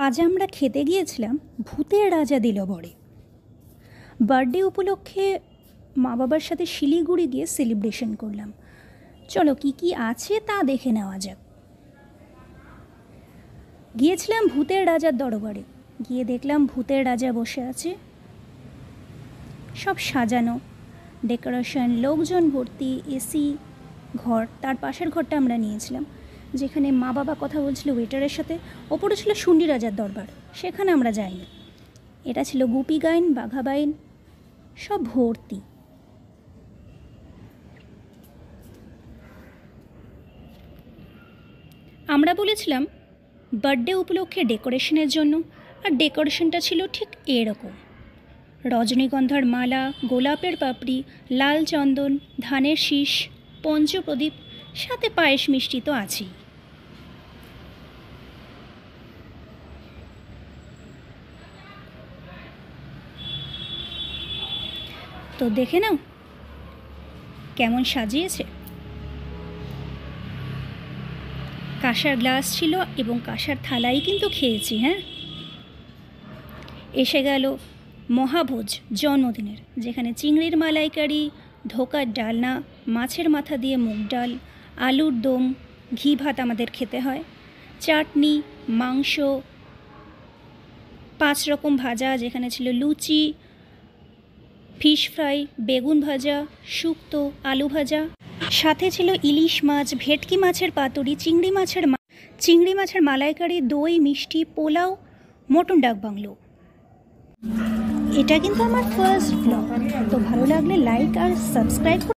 আজ আমরা খেতে গিয়েছিলাম ভূতের রাজা দিল বড়ে। বার্থডে উপলক্ষে মা বাবার সাথে শিলিগুড়ি গিয়ে সেলিব্রেশন করলাম। চলো কি কি আছে তা দেখে নেওয়া যাক। গিয়েছিলাম ভূতের রাজার দরবারে, গিয়ে দেখলাম ভূতের রাজা বসে আছে, সব সাজানো, ডেকোরেশন, লোকজন ভর্তি, এসি ঘর। তার পাশের ঘরটা আমরা নিয়েছিলাম, যেখানে মা বাবা কথা বলছিল ওয়েটারের সাথে। ওপরে ছিল শুন্ডি রাজার দরবার, সেখানে আমরা যাইনি। এটা ছিল গুপি গাইন, বাঘা বাইন, সব ভর্তি। আমরা বলেছিলাম বার্থডে উপলক্ষে ডেকোরেশনের জন্য, আর ডেকোরেশনটা ছিল ঠিক এরকম: রজনীগন্ধার মালা, গোলাপের পাপড়ি, লাল চন্দন, ধানের শীষ, পঞ্চপ্রদীপ, সাথে পায়েস মিষ্টি তো আছেই। তো দেখে নাও কেমন সাজিয়েছে। কাঁসার গ্লাস ছিল এবং কাঁসার থালাই কিন্তু খেয়েছি। হ্যাঁ, এসে গেল মহাভোজ জন্মদিনের, যেখানে চিংড়ির মালাইকারি, ধোকার ডালনা, মাছের মাথা দিয়ে মুগ ডাল, আলুর দম, ঘি ভাত আমাদের খেতে হয়, চাটনি, মাংস, 5 রকম ভাজা, যেখানে ছিল লুচি, ফিশ ফ্রাই, বেগুন ভাজা, শুক্তো, আলু ভাজা, সাথে ছিল ইলিশ মাছ, ভেটকি মাছের পাতুরি, চিংড়ি মাছের মালাইকারি, দই, মিষ্টি, পোলাও, মটন ডাক বাংলো। এটা কিন্তু আমার ফার্স্ট ব্লগ। তো ভালো লাগলে লাইক আর সাবস্ক্রাইব